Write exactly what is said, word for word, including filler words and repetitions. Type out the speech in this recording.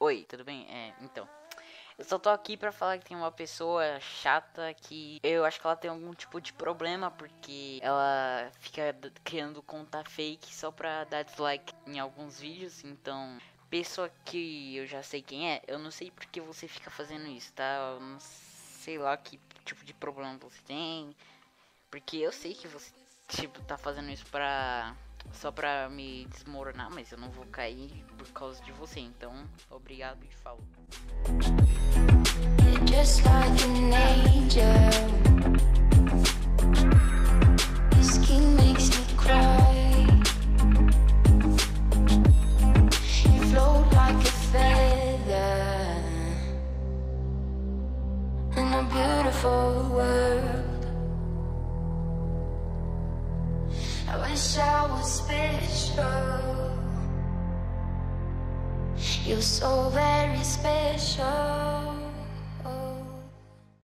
Oi, tudo bem? É, então. Eu só tô aqui pra falar que tem uma pessoa chata que eu acho que ela tem algum tipo de problema porque ela fica d- criando conta fake só pra dar dislike em alguns vídeos. Então, pessoa que eu já sei quem é, eu não sei por que você fica fazendo isso, tá? Eu não sei lá que tipo de problema você tem, porque eu sei que você tipo tá fazendo isso pra só pra me desmoronar, mas eu não vou cair por causa de você. Então, obrigado e falou. You're just like an angel. Your skin makes me cry. You float like a feather in a beautiful world. I wish I was special. You're so very special.